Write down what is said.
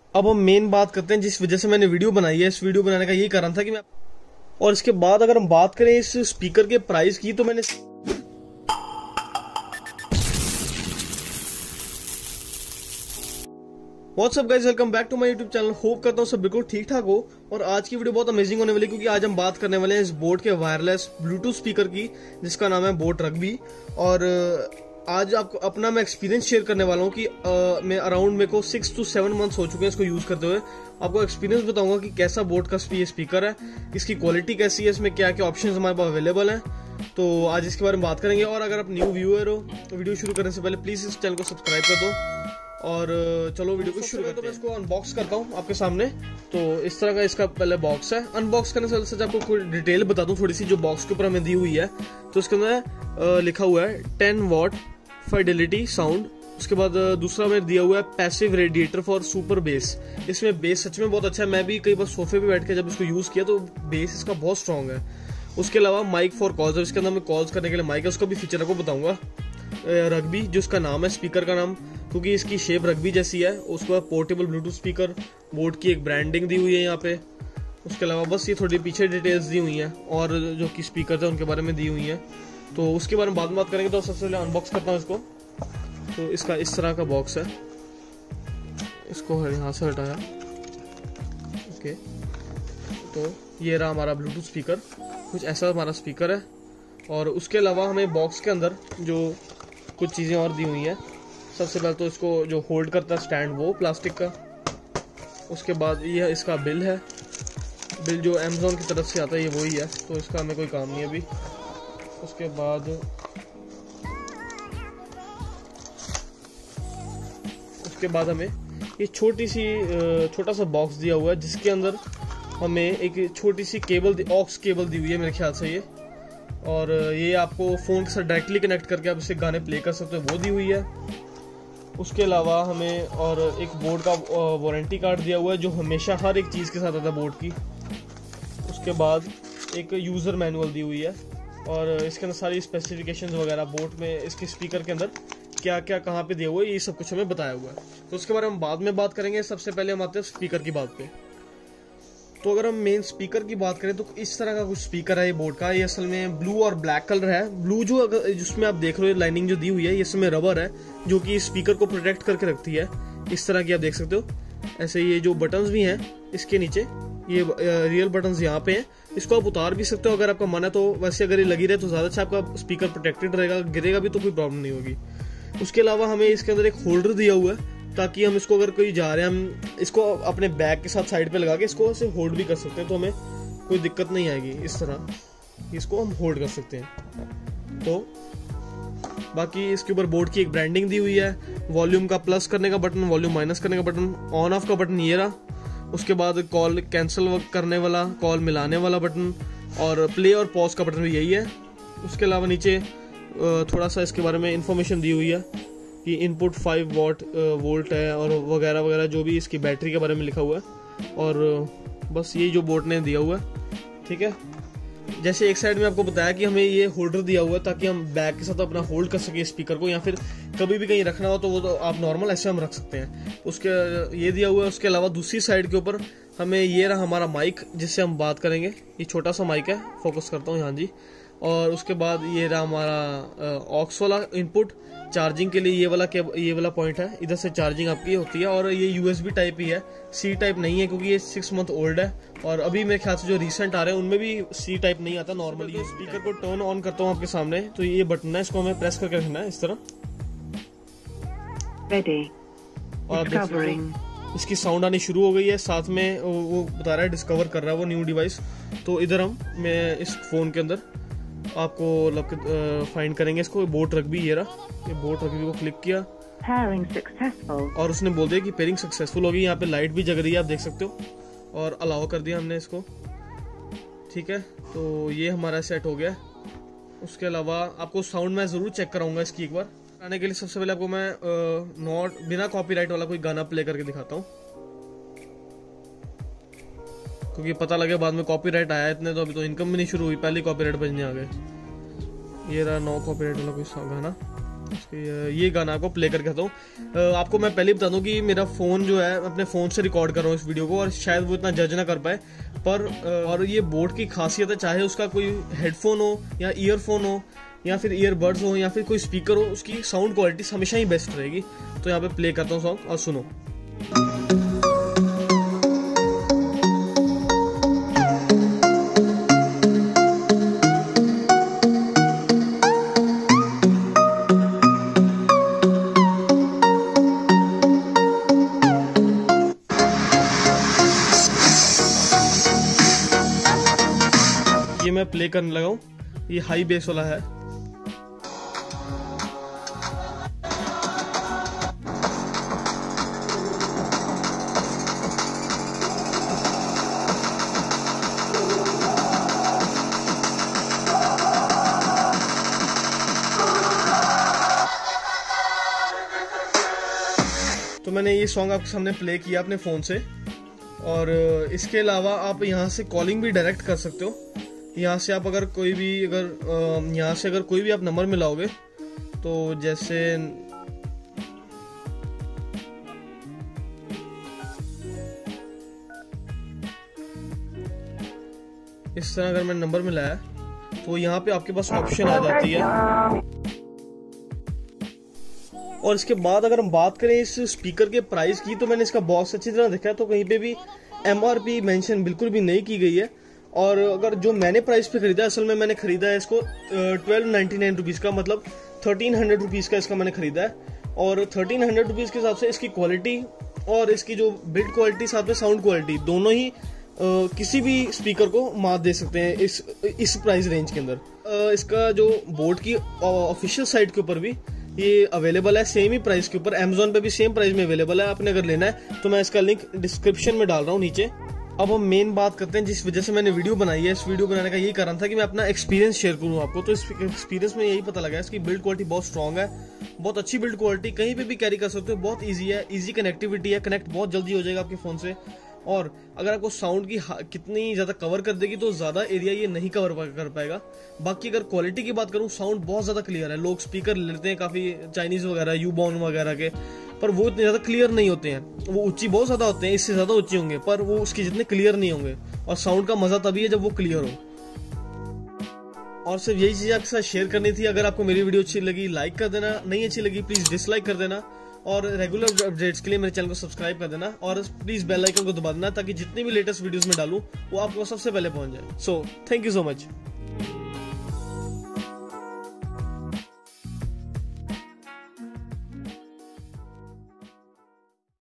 अब हम मेन बात करते हैं जिस वजह से मैंने वीडियो बनाई है। इस वीडियो बनाने का यही कारण था कि मैं, और इसके बाद अगर हम बात करें इस स्पीकर के प्राइस की, तो मैंने what's up guys, welcome back to my YouTube channel. Hope करता हूँ सब बिल्कुल ठीक ठाक हो। और आज की वीडियो बहुत अमेजिंग होने वाली है, क्योंकि आज हम बात करने वाले हैं इस बोट के वायरलेस ब्लूटूथ स्पीकर की, जिसका नाम है बोट रग्बी। और आज आपको अपना मैं एक्सपीरियंस शेयर करने वाला हूँ कि मैं अराउंड मेरे को 6 to 7 मंथ्स हो चुके हैं इसको यूज करते हुए। आपको एक्सपीरियंस बताऊंगा कि कैसा बोट का ये स्पीकर है, इसकी क्वालिटी कैसी है, इसमें क्या क्या ऑप्शंस हमारे पास अवेलेबल हैं। तो आज इसके बारे में बात करेंगे। और अगर आप न्यू व्यूअर हो तो वीडियो शुरू करने से पहले प्लीज इस चैनल को सब्सक्राइब कर दो। और चलो वीडियो को शुरू करते हैं। तो मैं इसको अनबॉक्स करता हूँ आपके सामने। तो इस तरह का इसका पहले बॉक्स है। अनबॉक्स करने से सच आपको कोई डिटेल बता दूं थोड़ी सी, जो बॉक्स के ऊपर हमें दी हुई है। तो इसके अंदर लिखा हुआ है 10 वॉट फाइडेलिटी साउंड। उसके बाद दूसरा में दिया हुआ है passive radiator for super bass. इसमें बेस सच में बहुत अच्छा है। मैं भी कई बार सोफे पे बैठ के जब इसको यूज किया तो बेस इसका बहुत स्ट्रॉन्ग है। उसके अलावा माइक फॉर कॉल्स, इसके अंदर मैं कॉल्स करने के लिए माइक है, उसका भी फीचर आपको बताऊंगा। रग्बी जो इसका नाम है स्पीकर का नाम, क्योंकि इसकी शेप रग्बी जैसी है। उसके बाद पोर्टेबल ब्लूटूथ स्पीकर, बोट की एक ब्रांडिंग दी हुई है यहाँ पे। उसके अलावा बस ये थोड़ी पीछे डिटेल्स दी हुई हैं, और जो कि स्पीकर थे उनके बारे में दी हुई हैं। तो उसके बारे में बाद में बात करेंगे। तो सबसे पहले अनबॉक्स करता हूँ इसको। तो इसका इस तरह का बॉक्स है। इसको यहाँ से हटाया, ओके। तो ये रहा हमारा ब्लूटूथ स्पीकर, कुछ ऐसा हमारा स्पीकर है। और उसके अलावा हमें बॉक्स के अंदर जो कुछ चीज़ें और दी हुई हैं। सबसे पहले तो इसको जो होल्ड करता है स्टैंड, वो प्लास्टिक का। उसके बाद ये इसका बिल है। बिल जो अमेज़ॉन की तरफ से आता है, ये वही है, तो इसका हमें कोई काम नहीं है अभी। उसके बाद हमें ये छोटा सा बॉक्स दिया हुआ है, जिसके अंदर हमें एक छोटी सी केबल, ऑक्स केबल दी हुई है मेरे ख्याल से ये। और ये आपको फ़ोन के साथ डायरेक्टली कनेक्ट करके आप इससे गाने प्ले कर सकते हो, वो दी हुई है। उसके अलावा हमें और एक बोर्ड का वारंटी कार्ड दिया हुआ है, जो हमेशा हर एक चीज़ के साथ आता है बोर्ड की। उसके बाद एक यूज़र मैनुअल दी हुई है, और इसके अंदर सारी स्पेसिफिकेशंस वगैरह, बोट में इसके स्पीकर के अंदर क्या क्या कहाँ पे दिया हुआ है, ये सब कुछ हमें बताया हुआ है। तो उसके बारे में बाद में बात करेंगे। सबसे पहले हम आते हैं स्पीकर की बात पे। तो अगर हम मेन स्पीकर की बात करें तो इस तरह का कुछ स्पीकर है ये बोट का। ये असल में ब्लू और ब्लैक कलर है। ब्लू जो जिसमें आप देख रहे हो लाइनिंग जो दी हुई है, ये इसमें रबर है, जो कि स्पीकर को प्रोटेक्ट करके रखती है। इस तरह की आप देख सकते हो। ऐसे ये जो बटन्स भी हैं इसके नीचे, ये रियल बटन्स यहाँ पे हैं। इसको आप उतार भी सकते हो अगर आपका मन है तो। वैसे अगर ये लगी रहे तो ज़्यादा अच्छा, आपका स्पीकर प्रोटेक्टेड रहेगा, गिरेगा भी तो कोई प्रॉब्लम नहीं होगी। उसके अलावा हमें इसके अंदर एक होल्डर दिया हुआ है, ताकि हम इसको अगर कोई जा रहे हैं, हम इसको अपने बैग के साथ साइड पे लगा के इसको ऐसे होल्ड भी कर सकते हैं, तो हमें कोई दिक्कत नहीं आएगी। इस तरह इसको हम होल्ड कर सकते हैं। तो बाकी इसके ऊपर बोर्ड की एक ब्रांडिंग दी हुई है। वॉल्यूम का प्लस करने का बटन, वॉल्यूम माइनस करने का बटन, ऑन ऑफ का बटन ये रहा। उसके बाद कॉल कैंसिल करने वाला, कॉल मिलाने वाला बटन, और प्ले और पॉज का बटन भी यही है। उसके अलावा नीचे थोड़ा सा इसके बारे में इंफॉर्मेशन दी हुई है कि इनपुट 5 वोल्ट है, और वगैरह वगैरह, जो भी इसकी बैटरी के बारे में लिखा हुआ है। और बस ये जो बोट ने दिया हुआ है, ठीक है। जैसे एक साइड में आपको बताया कि हमें ये होल्डर दिया हुआ है, ताकि हम बैग के साथ अपना होल्ड कर सके स्पीकर को, या फिर कभी भी कहीं रखना हो तो वो तो आप नॉर्मल ऐसे हम रख सकते हैं। उसके ये दिया हुआ है। उसके अलावा दूसरी साइड के ऊपर हमें ये रहा हमारा माइक, जिससे हम बात करेंगे। ये छोटा सा माइक है, फोकस करता हूँ, हाँ जी। और उसके बाद ये रहा हमारा ऑक्स वाला इनपुट, चार्जिंग के लिए ये वाला पॉइंट है। इधर से चार्जिंग आपकी होती है। और ये USB टाइप ही है, C टाइप नहीं है, क्योंकि ये 6 मंथ ओल्ड है। और अभी मेरे ख्याल से जो रिसेंट आ रहे हैं उनमें भी C टाइप नहीं आता नॉर्मली। तो स्पीकर को टर्न ऑन करता हूँ आपके सामने। तो ये बटन है, इसको हमें प्रेस करके रखना है इस तरह। और आप देख सकते हो इसकी साउंड आनी शुरू हो गई है। साथ में वो बता रहा है डिस्कवर कर रहा है वो न्यू डिवाइस। तो इधर मैं इस फोन के अंदर आपको फाइंड करेंगे इसको। बोट रग्बी, ये रहा। ये बोट रग्बी को क्लिक किया और उसने बोल दिया कि पेयरिंग सक्सेसफुल होगी। यहाँ पे लाइट भी जग रही है, आप देख सकते हो। और अलाउ कर दिया हमने इसको, ठीक है। तो ये हमारा सेट हो गया। उसके अलावा आपको साउंड मैं ज़रूर चेक कराऊंगा इसकी एक बार। आने के लिए सबसे पहले आपको मैं बिना कॉपीराइट वाला कोई गाना प्ले करके दिखाता हूँ, क्योंकि पता लगे बाद में कॉपीराइट आया इतने, तो अभी तो इनकम भी नहीं शुरू हुई, पहले कॉपीराइट बजने आ गए। ये रहा नो कॉपीराइट वाला कोई गाना। ये गाना आपको प्ले करके आता हूँ। आपको मैं पहले बता दूं कि मेरा फ़ोन जो है, अपने फ़ोन से रिकॉर्ड कर रहा हूँ इस वीडियो को, और शायद वो इतना जज ना कर पाए, पर और ये बोट की खासियत है, चाहे उसका कोई हेडफोन हो या ईयरफोन हो या फिर ईयरबड्स हो या फिर कोई स्पीकर हो, उसकी साउंड क्वालिटी हमेशा ही बेस्ट रहेगी। तो यहाँ पे प्ले करता हूँ सॉन्ग और सुनो। ये मैं प्ले करने लगा हूँ, ये हाई बेस वाला है। तो मैंने ये सॉन्ग आपके सामने प्ले किया अपने फ़ोन से, और इसके अलावा आप यहाँ से कॉलिंग भी डायरेक्ट कर सकते हो। यहाँ से आप अगर कोई भी यहाँ से अगर कोई भी आप नंबर मिलाओगे, तो जैसे इस तरह अगर मैंने नंबर मिलाया तो यहाँ पे आपके पास ऑप्शन आ जाती है। और इसके बाद अगर हम बात करें इस स्पीकर के प्राइस की, तो मैंने इसका बॉक्स अच्छी तरह देखा तो कहीं पे भी MRP मेंशन बिल्कुल भी नहीं की गई है। और अगर जो मैंने प्राइस पे खरीदा, असल में मैंने खरीदा है इसको 1299 रुपीज़ का, मतलब 1300 रुपीज़ का इसका मैंने खरीदा है। और 1300 रुपीज़ के हिसाब से इसकी क्वालिटी और इसकी जो बिल्ड क्वालिटी साथ में साउंड क्वालिटी दोनों ही किसी भी स्पीकर को मात दे सकते हैं इस प्राइस रेंज के अंदर। इसका जो बोट की ऑफिशियल साइट के ऊपर भी ये अवेलेबल है, सेम ही प्राइस के ऊपर। अमेजोन पे भी सेम प्राइस में अवेलेबल है। आपने अगर लेना है तो मैं इसका लिंक डिस्क्रिप्शन में डाल रहा हूँ नीचे। अब हम मेन बात करते हैं जिस वजह से मैंने वीडियो बनाई है। इस वीडियो बनाने का यही कारण था कि मैं अपना एक्सपीरियंस शेयर करूँ आपको। तो इस एक्सपीरियंस में यही पता लगा है इसकी बिल्ड क्वालिटी बहुत स्ट्रॉग है, बहुत अच्छी बिल्ड क्वालिटी, कहीं पे भी कैरी कर सकते हो, बहुत ईजी है, ईजी कनेक्टिविटी है, कनेक्ट बहुत जल्दी हो जाएगा आपके फ़ोन से। और अगर आपको साउंड की कितनी ज़्यादा कवर कर देगी तो ज़्यादा एरिया ये नहीं कवर कर पाएगा। बाकी अगर क्वालिटी की बात करूँ, साउंड बहुत ज़्यादा क्लियर है। लोग स्पीकर लेते हैं काफ़ी चाइनीज़ वगैरह, यूबॉन वगैरह के, पर वो इतने ज़्यादा क्लियर नहीं होते हैं। वो ऊंची बहुत ज़्यादा होते हैं, इससे ज़्यादा ऊंचे होंगे, पर वो उसके जितने क्लियर नहीं होंगे। और साउंड का मज़ा तभी है जब वो क्लियर हो। और सिर्फ यही चीज़ आपके साथ शेयर करनी थी। अगर आपको मेरी वीडियो अच्छी लगी लाइक कर देना, नहीं अच्छी लगी प्लीज़ डिसलाइक कर देना, और रेगुलर अपडेट्स के लिए मेरे चैनल को सब्सक्राइब कर देना, और प्लीज़ बेल आइकन को दबा देना ताकि जितनी भी लेटेस्ट वीडियोस में डालूं वो आपको सबसे पहले पहुंच जाए। So thank you so much.